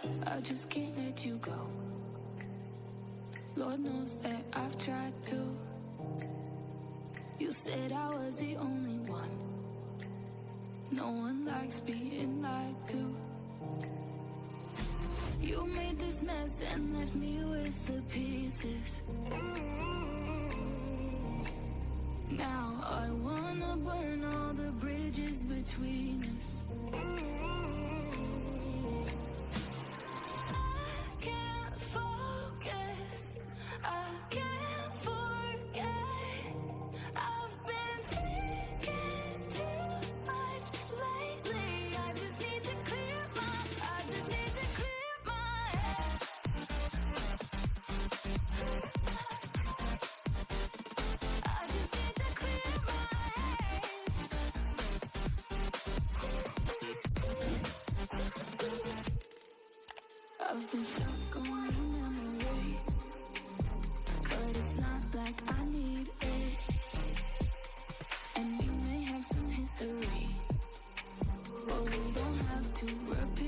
I just can't let you go. Lord knows that I've tried to. You said I was the only one. No one likes being lied to. You made this mess and left me with the pieces. Now I wanna burn all the bridges between us. I can't focus, I can't forget. I've been thinking too much lately. I just need to clear my head. I just need to clear my head. I've been stuck on your memory, but it's not like I need it. And you may have some history, but we don't have to repeat.